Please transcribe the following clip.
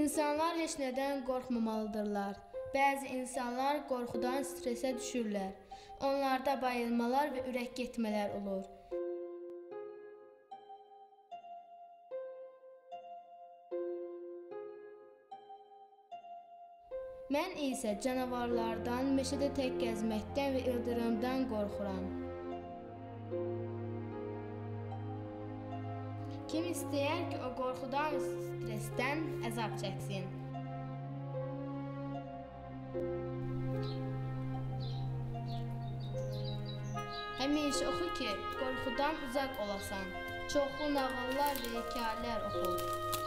İnsanlar heç nədən qorxmamalıdırlar. Bəzi insanlar qorxudan stresə düşürlər. Onlarda bayılmalar və ürək getmələr olur. Mən isə canavarlardan, meşədə tək gəzməkdən və ildırımdan qorxuram. Kim istəyər ki, o qorxudan və stressdən əzab çəksin? Həmişə oxu ki, qorxudan uzaq olasan. Çoxlu nağıllar və hekayələr oxu.